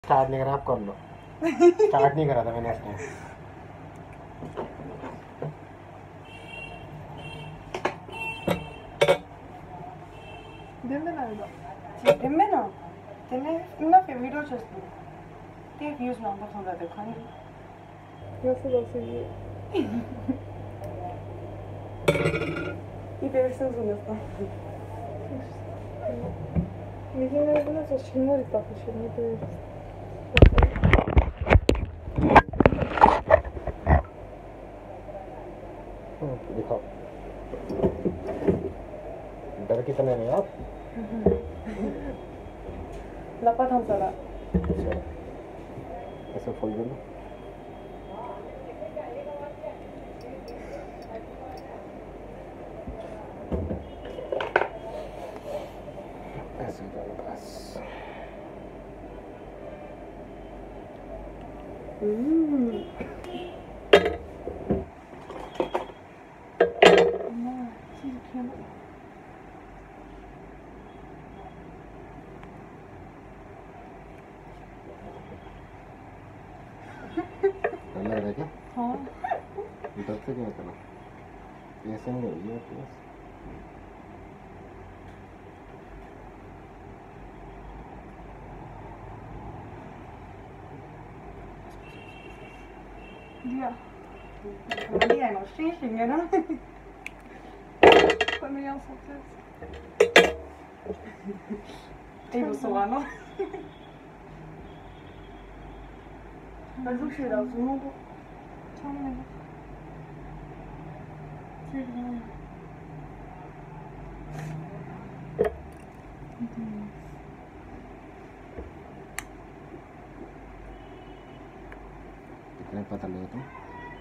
Start नहीं करा, आप कर लो। स्टार्ट नहीं करा था मैंने इसने। దిమ్మేనా తినే ఇంకా వీడియో చేస్తుంది తే వ్యూస్ నంబర్స్ ఉందా देखो Nasıl bahsediyor? İyi verirseniz olursa. Bizim evde nasıl şunları takmışım. Ne diyoruz? दिखाओ डर कितने में आप? Lapat हम सारा. अच्छा ऐसे फोल्ड कर लो। ऐसे डालो बस। डर लग रहा है क्या? हाँ. डर से क्यों इतना? ऐसे नहीं होगी आपके पास। Dia. Maria no stitching you know Foi melhor só ter. Tipo så no Ben çok şey lazım oldu. Tamam mı? कितने पतले हो तुम?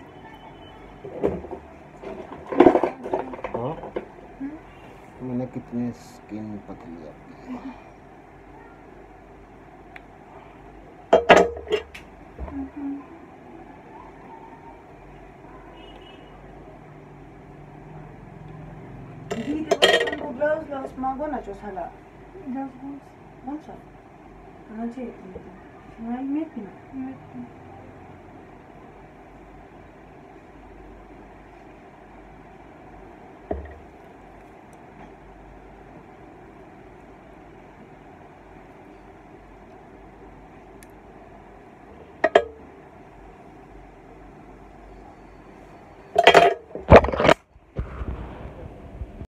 हाँ? मैंने कितनी स्किन पतली आपकी है? Dito ba ang gloves mago na cho sala Biraz buz. Onsa Ano che May met na Evet.